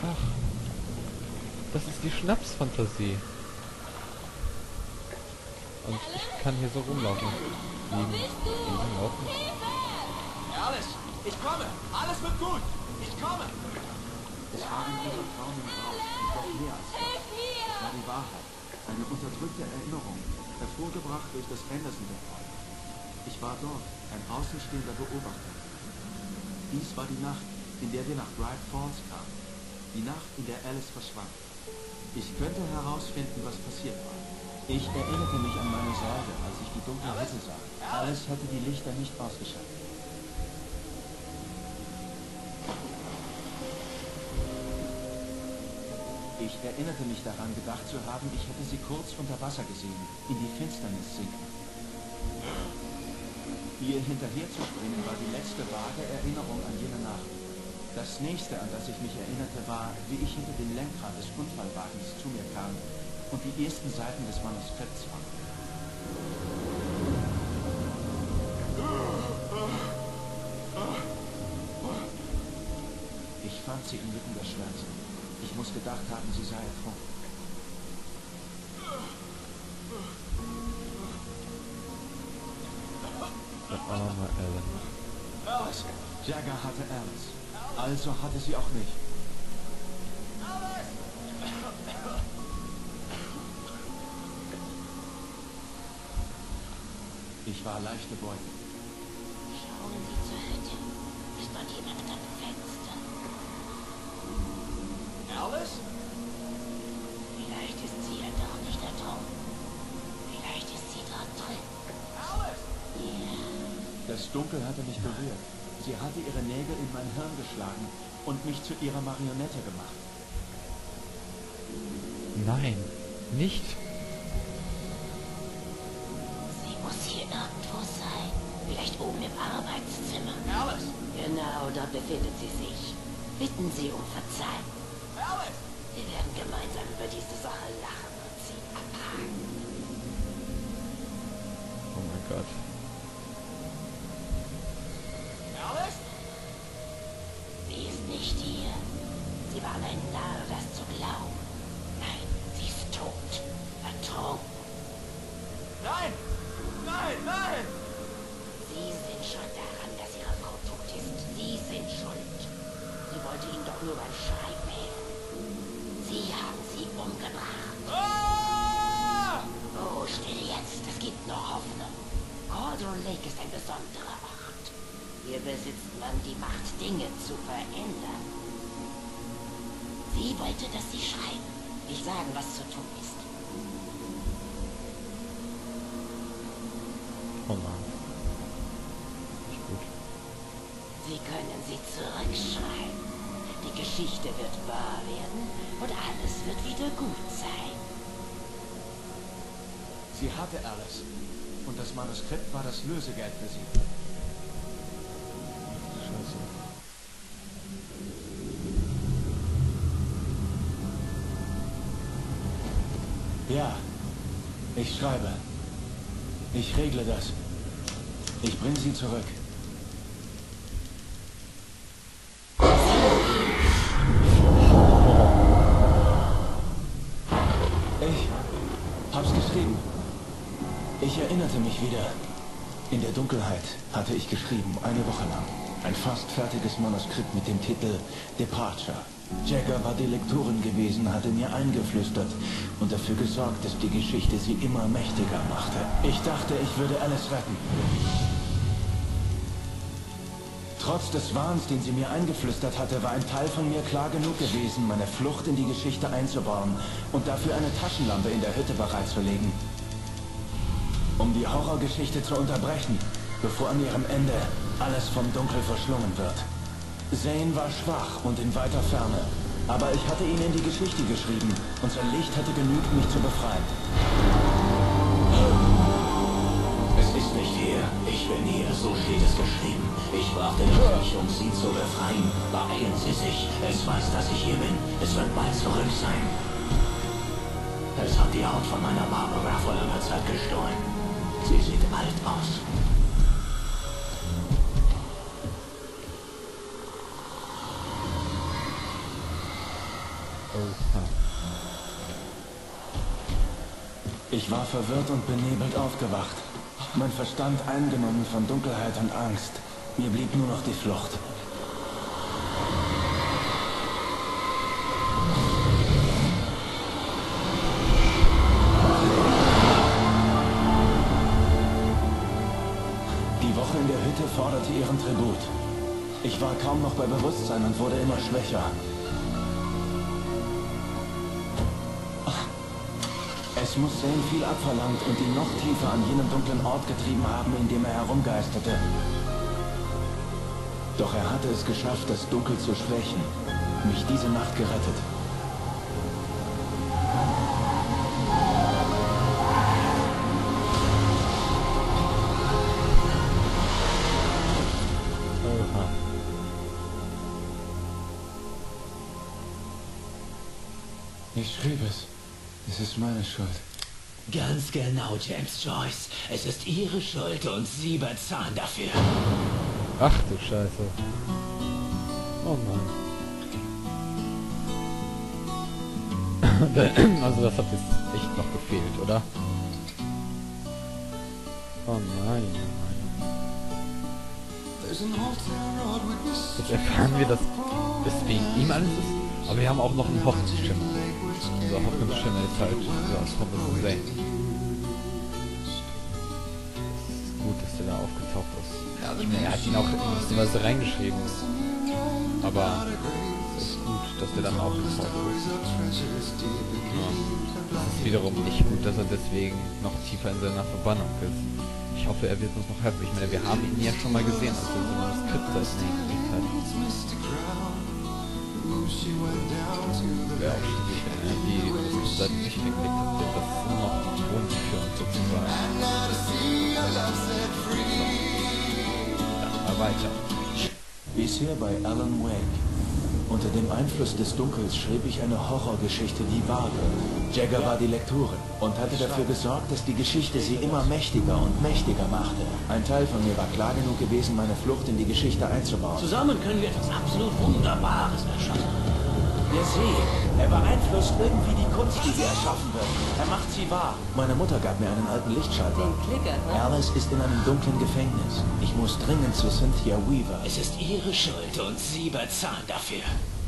Ach, das ist die Schnapsfantasie. Und ich kann hier so rumlaufen. Fliegen, laufen. Alice, ich komme. Alles wird gut. Ich komme. Es waren ihre Frauen im Raum und doch mehr als das. Es war die Wahrheit. Eine unterdrückte Erinnerung, hervorgebracht durch das Anderson-Denkmal. Ich war dort, ein außenstehender Beobachter. Dies war die Nacht, in der wir nach Bright Falls kamen. Die Nacht, in der Alice verschwand. Ich könnte herausfinden, was passiert war. Ich erinnerte mich an meine Sorge, als ich die dunkle Hütte sah. Alice hatte die Lichter nicht ausgeschaltet. Ich erinnerte mich daran, gedacht zu haben, ich hätte sie kurz unter Wasser gesehen, in die Finsternis sinken. Ihr hinterherzuspringen war die letzte vage Erinnerung an jene Nacht. Das nächste, an das ich mich erinnerte, war, wie ich hinter dem Lenkrad des Unfallwagens zu mir kam und die ersten Seiten des Manuskripts fand. Ich fand sie inmitten der Schwärze. Ich muss gedacht haben, sie sei ertrunken. Der arme Alan. Was? Jagger hatte Alice. Also hatte sie auch mich. Ich war leichte Beute. Schauen Sie zur Hütte. Ist dort jemand am Fenster? Alice? Vielleicht ist sie ja doch nicht ertrunken. Vielleicht ist sie dort drin. Alice? Ja. Das Dunkel hatte mich berührt. Sie hatte ihre Nägel in mein Hirn geschlagen und mich zu ihrer Marionette gemacht. Nein, nicht. Sie muss hier irgendwo sein. Vielleicht oben im Arbeitszimmer. Alice? Genau, dort befindet sie sich. Bitten Sie um Verzeihung. Alice? Wir werden gemeinsam über diese Sache lachen und sie abhaken. Oh mein Gott. Alice? Sie ist nicht hier. Sie war ein Narr, das zu glauben. Nein, sie ist tot. Ertrunken. Nein! Nein, nein! Sie sind schuld daran, dass Ihre Frau tot ist. Sie sind schuld. Sie wollte Ihnen doch nur beim Schreiben helfen. Sie haben sie umgebracht. Ah! Oh, still jetzt. Es gibt noch Hoffnung. Cauldron Lake ist ein besonderer Ort. Hier besitzt man die Macht, Dinge zu verändern. Sie wollte, dass Sie schreiben. Ich sagen, was zu tun ist. Oh Mann. Nicht gut. Sie können sie zurückschreiben. Die Geschichte wird wahr werden und alles wird wieder gut sein. Sie hatte Alice. Und das Manuskript war das Lösegeld für sie. Scheiße. Ja, ich schreibe. Ich regle das. Ich bringe sie zurück. Ich hab's geschrieben. Ich erinnerte mich wieder. In der Dunkelheit hatte ich geschrieben, eine Woche lang. Ein fast fertiges Manuskript mit dem Titel Departure. Jagger war die Lektorin gewesen, hatte mir eingeflüstert und dafür gesorgt, dass die Geschichte sie immer mächtiger machte. Ich dachte, ich würde Alice retten. Trotz des Wahns, den sie mir eingeflüstert hatte, war ein Teil von mir klar genug gewesen, meine Flucht in die Geschichte einzubauen und dafür eine Taschenlampe in der Hütte bereitzulegen. Um die Horrorgeschichte zu unterbrechen, bevor an ihrem Ende alles vom Dunkel verschlungen wird. Zane war schwach und in weiter Ferne, aber ich hatte ihn in die Geschichte geschrieben und sein Licht hätte genügt, mich zu befreien. Es ist nicht hier. Ich bin hier. So steht es geschrieben. Ich brachte dich, um Sie zu befreien. Beeilen Sie sich. Es weiß, dass ich hier bin. Es wird bald zurück sein. Es hat die Haut von meiner Barbara vor langer Zeit gestohlen. Sie sieht alt aus. Oha. Ich war verwirrt und benebelt aufgewacht. Mein Verstand eingenommen von Dunkelheit und Angst. Mir blieb nur noch die Flucht. Die Woche in der Hütte forderte ihren Tribut. Ich war kaum noch bei Bewusstsein und wurde immer schwächer. Es muss Zane viel abverlangt und ihn noch tiefer an jenen dunklen Ort getrieben haben, in dem er herumgeisterte. Doch er hatte es geschafft, das Dunkel zu schwächen. Mich diese Nacht gerettet. Oha. Ich schrieb es. Es ist meine Schuld. Ganz genau, James Joyce. Es ist Ihre Schuld und Sie bezahlen dafür. Ach du Scheiße. Oh nein. Also das hat jetzt echt noch gefehlt, oder? Oh nein, oh nein. Jetzt erfahren wir, dass es wegen ihm alles ist. Aber wir haben auch noch einen Hoffnungsschimmer. Unser Hoffnungsschimmer ist halt ja, Thomas Zane. Es ist gut, dass der da aufgetaucht ist. Ich meine, er hat ihn auch in was reingeschrieben. Aber es ist gut, dass der dann aufgetaucht ist. Ja. Es ist wiederum nicht gut, dass er deswegen noch tiefer in seiner Verbannung ist. Ich hoffe, er wird uns noch helfen. Ich meine, wir haben ihn ja schon mal gesehen, als er so ein Skript da gelegt hat. Wäre auch schwierig, wenn er die Seite nicht weggelegt hat. Das ist immer noch ein Grund für uns sozusagen. Dann mal weiter. Bisher bei Alan Wake. Unter dem Einfluss des Dunkels schrieb ich eine Horrorgeschichte, die wahr wird. Jagger war die Lektorin und hatte dafür gesorgt, dass die Geschichte sie immer mächtiger und mächtiger machte. Ein Teil von mir war klar genug gewesen, meine Flucht in die Geschichte einzubauen. Zusammen können wir etwas absolut Wunderbares erschaffen. Der See, er beeinflusst irgendwie die Kunst, die hier erschaffen wird. Er macht sie wahr. Meine Mutter gab mir einen alten Lichtschalter. Alice ist in einem dunklen Gefängnis. Ich muss dringend zu Cynthia Weaver. Es ist Ihre Schuld und Sie bezahlen dafür.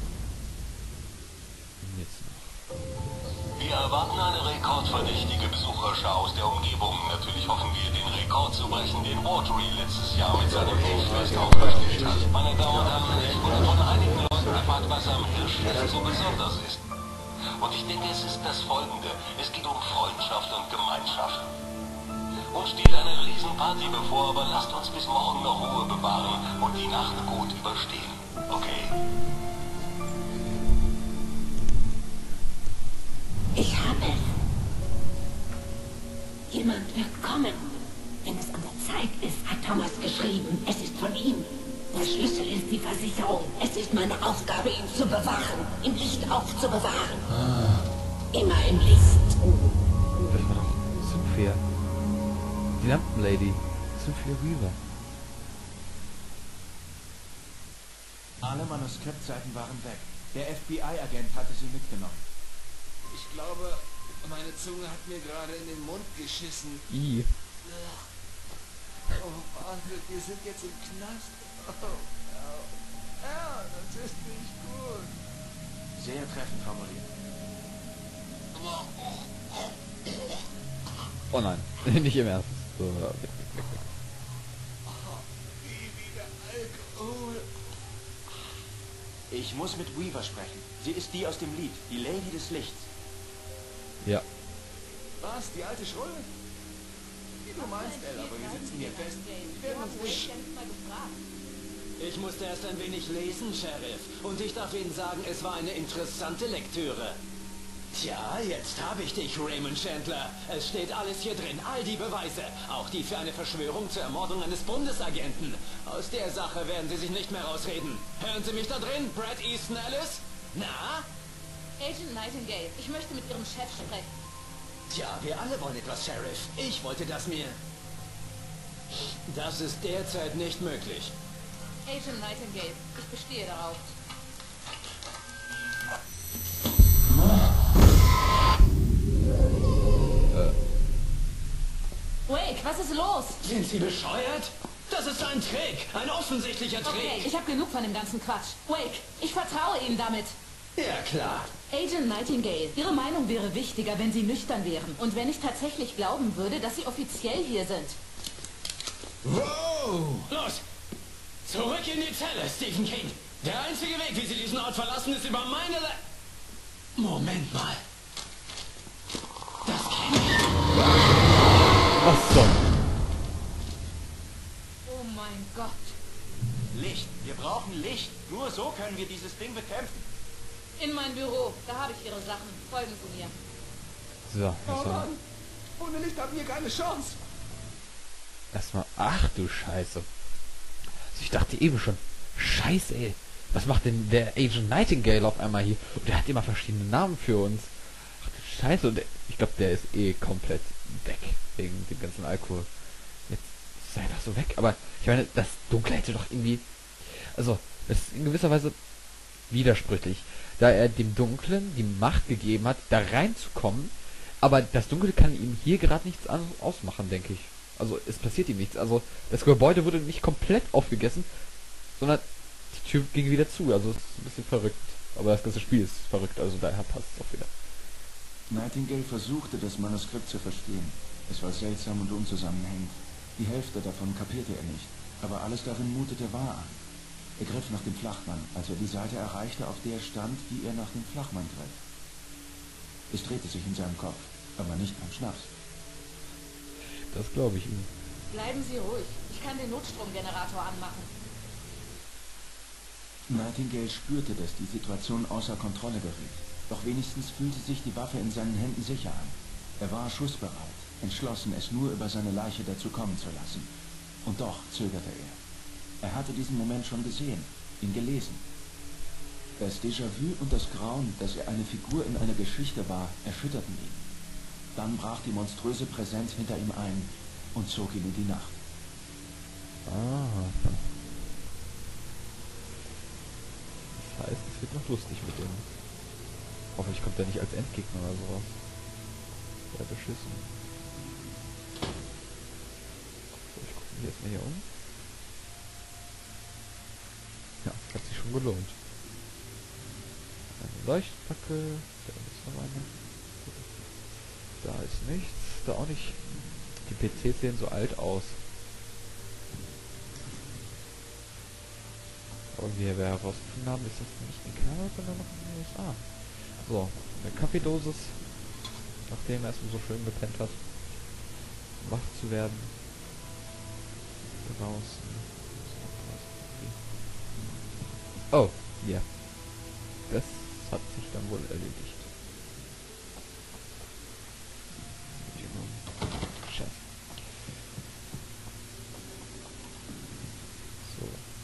Jetzt noch. Wir erwarten eine rekordverdächtige Besucherschar aus der Umgebung. Natürlich hoffen wir, den Rekord zu brechen, den Audrey letztes Jahr mit seinem Hirschfest aufgestellt hat. Meine Damen und Herren, ich wurde von einigen Leuten gefragt, was am Hirschfest so besonders ist. Und ich denke, es ist das Folgende. Es geht um Freundschaft und Gemeinschaft. Uns steht eine Riesenparty bevor, aber lasst uns bis morgen noch Ruhe bewahren und die Nacht gut überstehen. Okay? Ich habe es. Jemand wird kommen. Wenn es an der Zeit ist, hat Thomas geschrieben. Es ist von ihm. Der Schlüssel ist die Versicherung. Es ist meine Aufgabe, ihn zu bewahren. Im Licht aufzubewahren. Immer im Licht. Das war doch Cynthia. Die Lampenlady. Cynthia Weaver. Alle Manuskriptseiten waren weg. Der FBI-Agent hatte sie mitgenommen. Ich glaube, meine Zunge hat mir gerade in den Mund geschissen. I. Oh, warte, wir sind jetzt im Knast. Oh, ja, das ist nicht gut. Sehr treffend formuliert. Oh nein, nicht im Ernst. So, weg. Nie wieder Alkohol. Ich muss mit Weaver sprechen. Sie ist die aus dem Lied, die Lady des Lichts. Ja. Was, die alte Schrulle? Wie du meinst, Elle, aber wir sitzen hier fest. Die werden uns nicht... Ich musste erst ein wenig lesen, Sheriff. Und ich darf Ihnen sagen, es war eine interessante Lektüre. Tja, jetzt habe ich dich, Raymond Chandler. Es steht alles hier drin, all die Beweise. Auch die für eine Verschwörung zur Ermordung eines Bundesagenten. Aus der Sache werden Sie sich nicht mehr rausreden. Hören Sie mich da drin, Brad Easton Ellis? Na? Agent Nightingale, ich möchte mit Ihrem Chef sprechen. Tja, wir alle wollen etwas, Sheriff. Ich wollte das mir... Das ist derzeit nicht möglich. Agent Nightingale, ich bestehe darauf. Was ist los? Sind Sie bescheuert? Das ist ein Trick. Ein offensichtlicher Trick. Okay, ich habe genug von dem ganzen Quatsch. Wake, ich vertraue Ihnen damit. Ja, klar. Agent Nightingale, Ihre Meinung wäre wichtiger, wenn Sie nüchtern wären. Und wenn ich tatsächlich glauben würde, dass Sie offiziell hier sind. Wow! Los! Zurück in die Zelle, Stephen King. Der einzige Weg, wie Sie diesen Ort verlassen, ist über meine Moment mal. Das kenne ich. Was soll? Oh mein Gott. Licht. Wir brauchen Licht. Nur so können wir dieses Ding bekämpfen. In mein Büro, da habe ich Ihre Sachen. Folgen Sie mir. So, Oh Mann, ohne Licht haben wir keine Chance. erstmal. Ach du Scheiße. Also ich dachte eben schon, Scheiße, ey. Was macht denn der Agent Nightingale auf einmal hier? Und der hat immer verschiedene Namen für uns. Ach du Scheiße. Und ich glaube, der ist eh komplett weg. Wegen dem ganzen Alkohol. Jetzt ist er einfach so weg. Aber ich meine, das Dunkle hätte doch irgendwie... Also, das ist in gewisser Weise widersprüchlich. Da er dem Dunklen die Macht gegeben hat, da reinzukommen. Aber das Dunkle kann ihm hier gerade nichts ausmachen, denke ich. Also, es passiert ihm nichts. Also, das Gebäude wurde nicht komplett aufgegessen, sondern die Tür ging wieder zu. Also, es ist ein bisschen verrückt. Aber das ganze Spiel ist verrückt, also daher passt es auch wieder. Nightingale versuchte, das Manuskript zu verstehen. Es war seltsam und unzusammenhängend. Die Hälfte davon kapierte er nicht, aber alles darin mutete wahr an. Er griff nach dem Flachmann, als er die Seite erreichte, auf der stand, wie er nach dem Flachmann griff. Es drehte sich in seinem Kopf, aber nicht beim Schnaps. Das glaube ich ihm. Bleiben Sie ruhig. Ich kann den Notstromgenerator anmachen. Nightingale spürte, dass die Situation außer Kontrolle geriet. Doch wenigstens fühlte sich die Waffe in seinen Händen sicher an. Er war schussbereit, entschlossen, es nur über seine Leiche dazu kommen zu lassen. Und doch zögerte er. Er hatte diesen Moment schon gesehen, ihn gelesen. Das Déjà-vu und das Grauen, dass er eine Figur in einer Geschichte war, erschütterten ihn. Dann brach die monströse Präsenz hinter ihm ein und zog ihn in die Nacht. Ah. Das heißt, es wird noch lustig mit dem. Hoffentlich kommt er nicht als Endgegner oder sowas. Ja, beschissen. So, ich gucke mich jetzt mal hier um. Ja, hat sich schon gelohnt. Eine Leuchtfackel. Da ist noch eine. Da ist nichts. Da auch nicht. Die PCs sehen so alt aus. Aber wie wir herausgefunden haben, ist das nicht in Kanada, sondern noch in den USA. So, eine Kaffeedosis. Nachdem er erstmal so schön gepennt hat. Wach zu werden. Draußen. Oh, ja. Das hat sich dann wohl erledigt. Chef. So.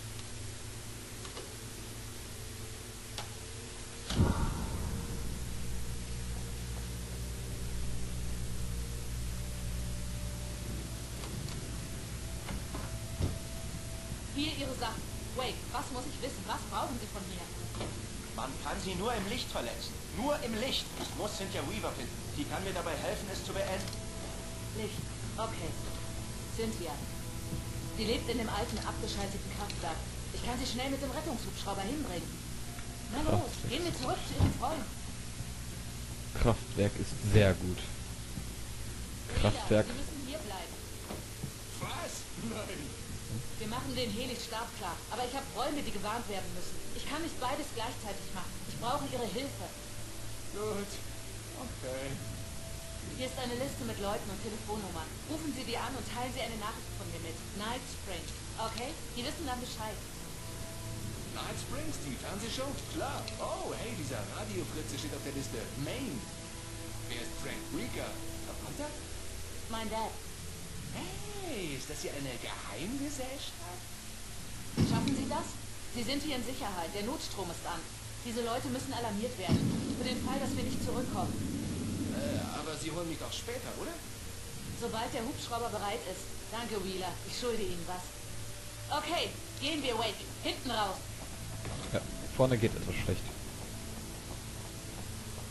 Hier Ihre Sachen. Wake, was muss ich wissen? Was brauchen Sie von mir? Man kann sie nur im Licht verletzen. Nur im Licht. Ich muss Cynthia Weaver finden. Die kann mir dabei helfen, es zu beenden. Licht. Okay. Cynthia. Sie lebt in dem alten, abgeschalteten Kraftwerk. Ich kann sie schnell mit dem Rettungshubschrauber hinbringen. Na los, gehen wir zurück zu Ihrem Freund. Kraftwerk ist sehr gut. Kraftwerk. Sie müssen hier bleiben. Was? Nein. Wir machen den Helix startklar, aber ich habe Räume, die gewarnt werden müssen. Ich kann nicht beides gleichzeitig machen. Ich brauche Ihre Hilfe. Gut. Okay. Hier ist eine Liste mit Leuten und Telefonnummern. Rufen Sie die an und teilen Sie eine Nachricht von mir mit. Night Spring. Okay? Die wissen dann Bescheid. Night Springs, die Fernsehshow? Klar. Oh, hey, dieser Radiofritze steht auf der Liste. Maine. Wer ist Frank Rieger? Verwandter? Mein Dad. Hey, ist das hier eine Geheimgesellschaft? Schaffen Sie das? Sie sind hier in Sicherheit. Der Notstrom ist an. Diese Leute müssen alarmiert werden. Für den Fall, dass wir nicht zurückkommen. Aber Sie holen mich doch später, oder? Sobald der Hubschrauber bereit ist. Danke, Wheeler. Ich schulde Ihnen was. Okay, gehen wir, Wake. Hinten raus. Ja, vorne geht etwas schlecht.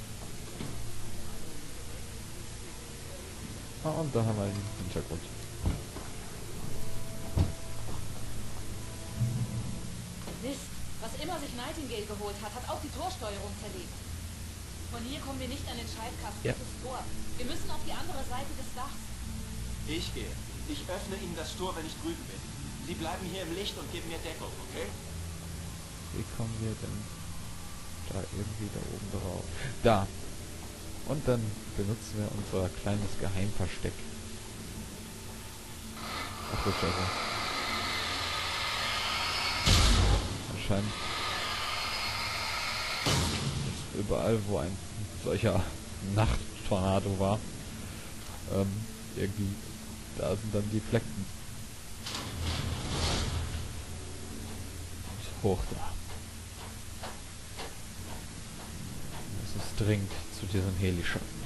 Ah, und da haben wir den Hintergrund. Nightingale geholt hat, hat auch die Torsteuerung zerlegt. Von hier kommen wir nicht an den Schaltkasten Ja. des Tor. Wir müssen auf die andere Seite des Dachs. Ich gehe. Ich öffne Ihnen das Tor, wenn ich drüben bin. Sie bleiben hier im Licht und geben mir Deckung, okay? Wie kommen wir denn da irgendwie da oben drauf? Da. Und dann benutzen wir unser kleines Geheimversteck. Ach, das also. Anscheinend ist überall, wo ein solcher Nachttornado war, irgendwie, da sind dann die Flecken. Und hoch da. Es ist dringend zu diesem Heli-Shop.